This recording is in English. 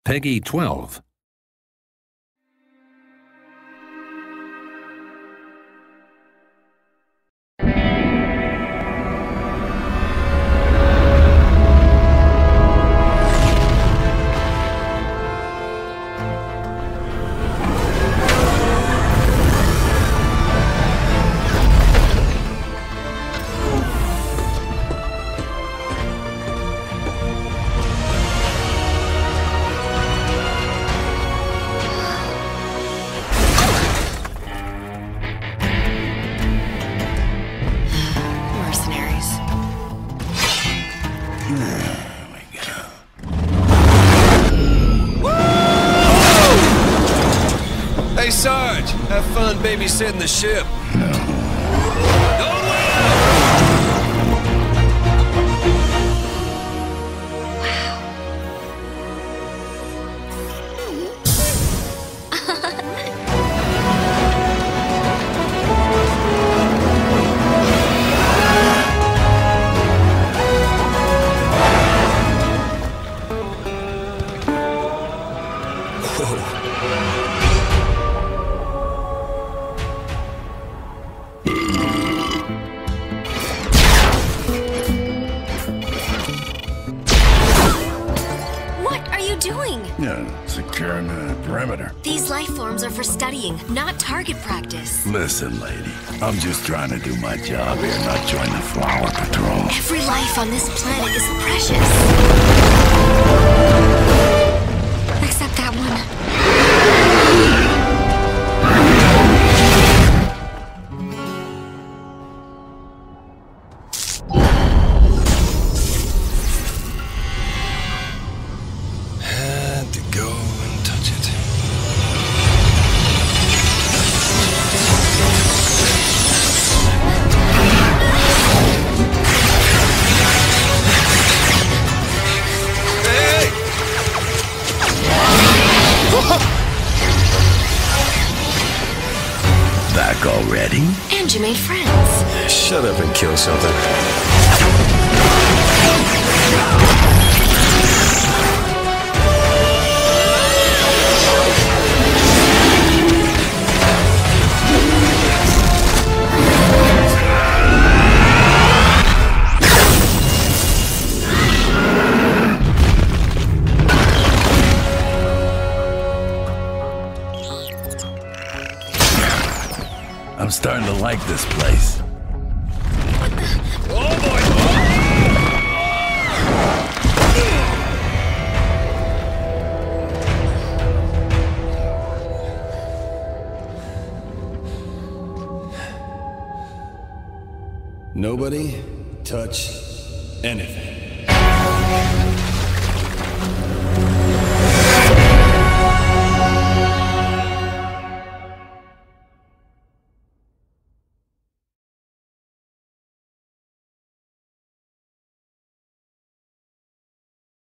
Peggy 12. Hey, Sarge, have fun babysitting the ship. Securing the perimeter. These life forms are for studying, not target practice. Listen, lady, I'm just trying to do my job here, not join the Flower Patrol. Every life on this planet is precious. Except that one. Back already? And you made friends. Shut up and kill something. I'm starting to like this place. Oh boy! Nobody touch anything.